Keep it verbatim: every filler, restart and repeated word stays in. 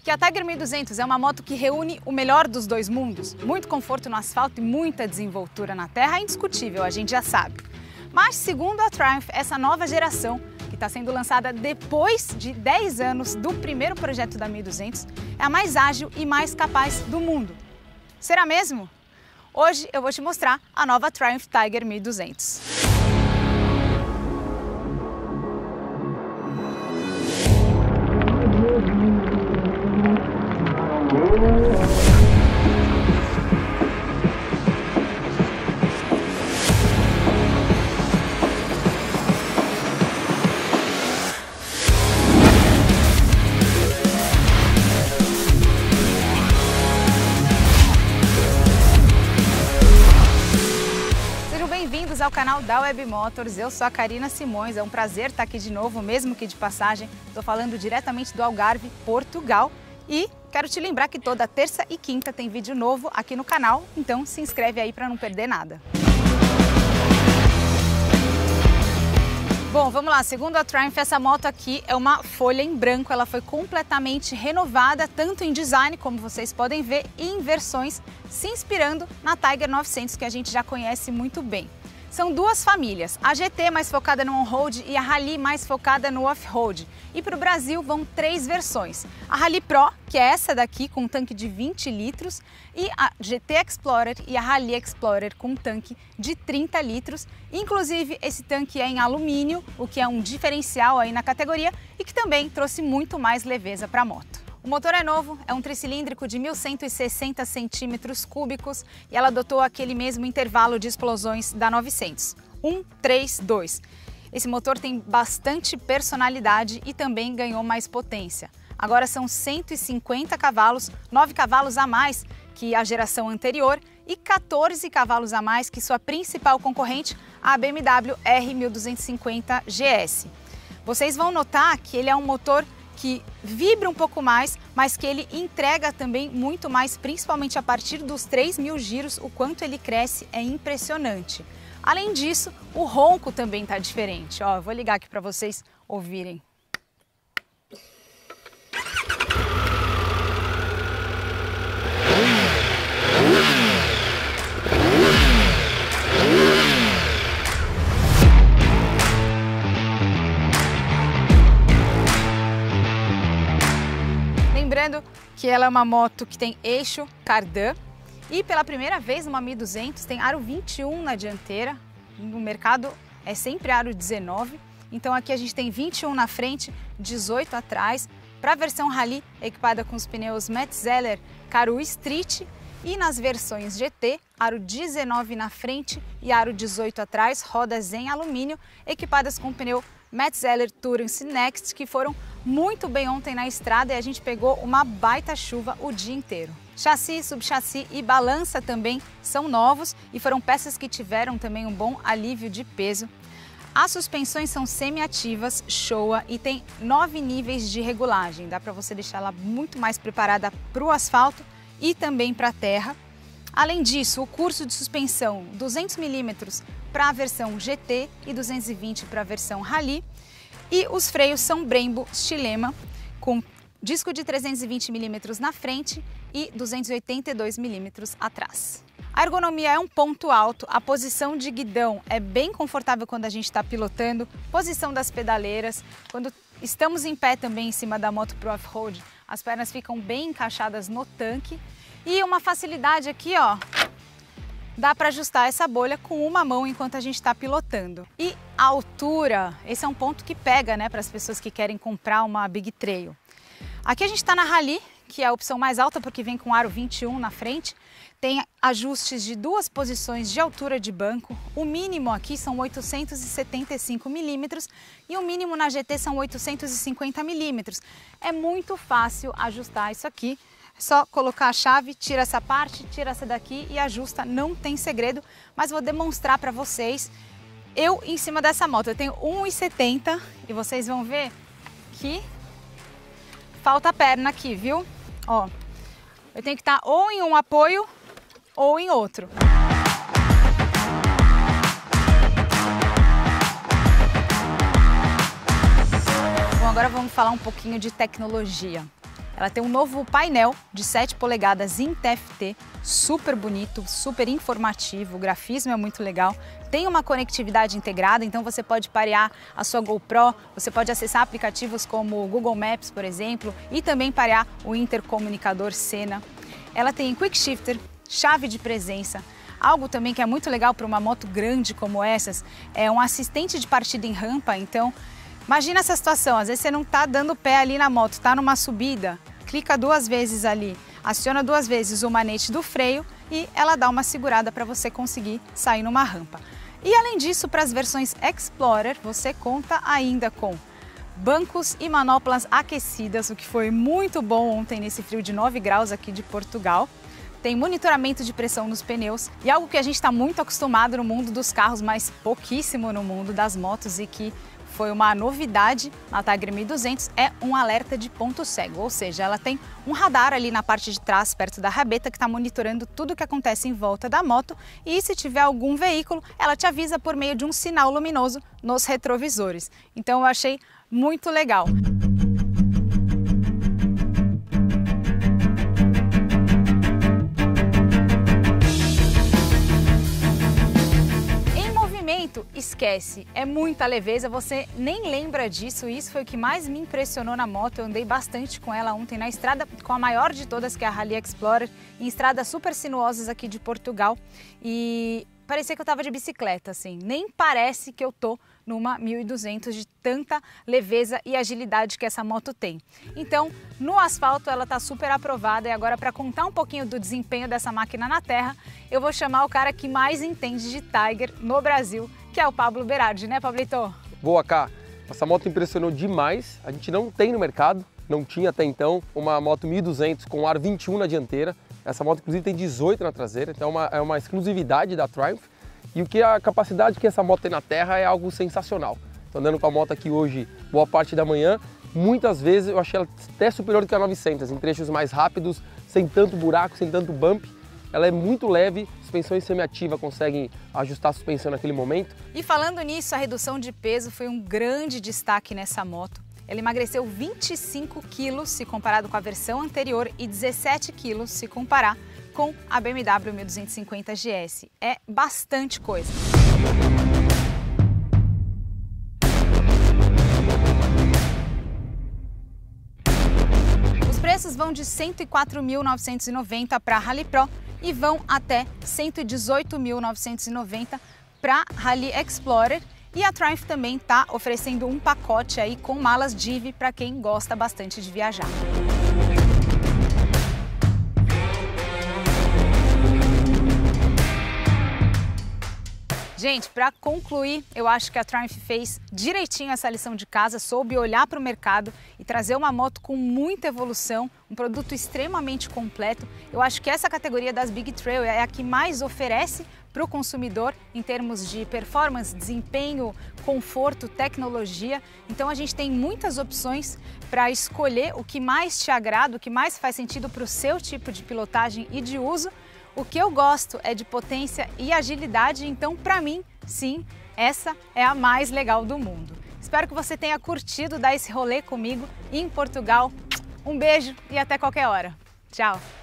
Que a Tiger mil e duzentos é uma moto que reúne o melhor dos dois mundos. Muito conforto no asfalto e muita desenvoltura na terra é indiscutível, a gente já sabe. Mas, segundo a Triumph, essa nova geração, que está sendo lançada depois de dez anos do primeiro projeto da mil e duzentos, é a mais ágil e mais capaz do mundo. Será mesmo? Hoje eu vou te mostrar a nova Triumph Tiger mil e duzentos. Bem-vindos ao canal da Web Motors, eu sou a Karina Simões, é um prazer estar aqui de novo, mesmo que de passagem. Estou falando diretamente do Algarve, Portugal, e quero te lembrar que toda terça e quinta tem vídeo novo aqui no canal, então se inscreve aí para não perder nada. Bom, vamos lá, segundo a Triumph, essa moto aqui é uma folha em branco, ela foi completamente renovada, tanto em design, como vocês podem ver, e em versões, se inspirando na Tiger novecentos, que a gente já conhece muito bem. São duas famílias, a G T mais focada no on-road e a Rally mais focada no off-road. E para o Brasil vão três versões. A Rally Pro, que é essa daqui com um tanque de vinte litros, e a G T Explorer e a Rally Explorer com um tanque de trinta litros. Inclusive esse tanque é em alumínio, o que é um diferencial aí na categoria e que também trouxe muito mais leveza para a moto. O motor é novo, é um tricilíndrico de mil cento e sessenta centímetros cúbicos e ela adotou aquele mesmo intervalo de explosões da novecentos, um, três, dois. Esse motor tem bastante personalidade e também ganhou mais potência. Agora são cento e cinquenta cavalos, nove cavalos a mais que a geração anterior e quatorze cavalos a mais que sua principal concorrente, a B M W R mil duzentos e cinquenta G S. Vocês vão notar que ele é um motor que vibra um pouco mais, mas que ele entrega também muito mais, principalmente a partir dos três mil giros, o quanto ele cresce é impressionante. Além disso, o ronco também está diferente. Ó, eu vou ligar aqui para vocês ouvirem. Lembrando que ela é uma moto que tem eixo cardan e pela primeira vez numa mil e duzentos tem aro vinte e um na dianteira, no mercado é sempre aro dezenove, então aqui a gente tem vinte e um na frente, dezoito atrás, para a versão Rally equipada com os pneus Metzeler Karoo Street e nas versões G T, aro dezenove na frente e aro dezoito atrás, rodas em alumínio, equipadas com o pneu Metzeler Tourance Next, que foram muito bem ontem na estrada e a gente pegou uma baita chuva o dia inteiro. Chassi, subchassi e balança também são novos e foram peças que tiveram também um bom alívio de peso. As suspensões são semi-ativas, Showa, e tem nove níveis de regulagem. Dá para você deixar ela muito mais preparada para o asfalto e também para a terra. Além disso, o curso de suspensão duzentos milímetros para a versão G T e duzentos e vinte para a versão Rally. E os freios são Brembo Stillema, com disco de trezentos e vinte milímetros na frente e duzentos e oitenta e dois milímetros atrás. A ergonomia é um ponto alto, a posição de guidão é bem confortável quando a gente está pilotando, posição das pedaleiras, quando estamos em pé também em cima da moto pro off-road, as pernas ficam bem encaixadas no tanque e uma facilidade aqui, ó, dá para ajustar essa bolha com uma mão enquanto a gente está pilotando. E a altura, esse é um ponto que pega, né, para as pessoas que querem comprar uma Big Trail. Aqui a gente está na Rally, que é a opção mais alta porque vem com aro vinte e um na frente. Tem ajustes de duas posições de altura de banco. O mínimo aqui são oitocentos e setenta e cinco milímetros e o mínimo na G T são oitocentos e cinquenta milímetros. É muito fácil ajustar isso aqui. É só colocar a chave, tira essa parte, tira essa daqui e ajusta. Não tem segredo, mas vou demonstrar para vocês. Eu em cima dessa moto, eu tenho um e setenta e vocês vão ver que falta perna aqui, viu? Ó, eu tenho que estar ou em um apoio ou em outro. Bom, agora vamos falar um pouquinho de tecnologia. Ela tem um novo painel de sete polegadas em T F T, super bonito, super informativo, o grafismo é muito legal. Tem uma conectividade integrada, então você pode parear a sua GoPro, você pode acessar aplicativos como o Google Maps, por exemplo, e também parear o intercomunicador Sena. Ela tem Quick Shifter, chave de presença. Algo também que é muito legal para uma moto grande como essas é um assistente de partida em rampa. Então, imagina essa situação, às vezes você não está dando pé ali na moto, está numa subida, clica duas vezes ali, aciona duas vezes o manete do freio e ela dá uma segurada para você conseguir sair numa rampa. E além disso, para as versões Explorer, você conta ainda com bancos e manoplas aquecidas, o que foi muito bom ontem nesse frio de nove graus aqui de Portugal. Tem monitoramento de pressão nos pneus e algo que a gente está muito acostumado no mundo dos carros, mas pouquíssimo no mundo das motos e que foi uma novidade na Tiger mil e duzentos, é um alerta de ponto cego, ou seja, ela tem um radar ali na parte de trás, perto da rabeta, que está monitorando tudo o que acontece em volta da moto e se tiver algum veículo, ela te avisa por meio de um sinal luminoso nos retrovisores. Então eu achei muito legal. Esquece, é muita leveza, você nem lembra disso e isso foi o que mais me impressionou na moto. Eu andei bastante com ela ontem na estrada, com a maior de todas, que é a Rally Explorer, em estradas super sinuosas aqui de Portugal e parecia que eu estava de bicicleta, assim, nem parece que eu tô numa mil e duzentos de tanta leveza e agilidade que essa moto tem. Então, no asfalto ela tá super aprovada e agora para contar um pouquinho do desempenho dessa máquina na terra, eu vou chamar o cara que mais entende de Tiger no Brasil, que é o Pablo Berardi, né, Pablito? Boa, Cá. Essa moto impressionou demais. A gente não tem no mercado, não tinha até então, uma moto mil e duzentos com aro vinte e um na dianteira. Essa moto, inclusive, tem dezoito na traseira, então é uma, é uma exclusividade da Triumph. E o que a capacidade que essa moto tem na terra é algo sensacional. Estou andando com a moto aqui hoje, boa parte da manhã. Muitas vezes eu achei ela até superior do que a novecentos, em trechos mais rápidos, sem tanto buraco, sem tanto bump. Ela é muito leve, suspensões semiativa conseguem ajustar a suspensão naquele momento. E falando nisso, a redução de peso foi um grande destaque nessa moto. Ela emagreceu vinte e cinco quilos se comparado com a versão anterior e dezessete quilos se comparar com a B M W mil duzentos e cinquenta G S. É bastante coisa. Os preços vão de cento e quatro mil novecentos e noventa para a Rally Pro e vão até cento e dezoito mil novecentos e noventa para Rally Explorer. E a Triumph também está oferecendo um pacote aí com malas Divi para quem gosta bastante de viajar. Gente, para concluir, eu acho que a Triumph fez direitinho essa lição de casa, soube olhar para o mercado e trazer uma moto com muita evolução, um produto extremamente completo. Eu acho que essa categoria das Big Trail é a que mais oferece para o consumidor em termos de performance, desempenho, conforto, tecnologia. Então a gente tem muitas opções para escolher o que mais te agrada, o que mais faz sentido para o seu tipo de pilotagem e de uso. O que eu gosto é de potência e agilidade, então para mim, sim, essa é a mais legal do mundo. Espero que você tenha curtido dar esse rolê comigo em Portugal. Um beijo e até qualquer hora. Tchau!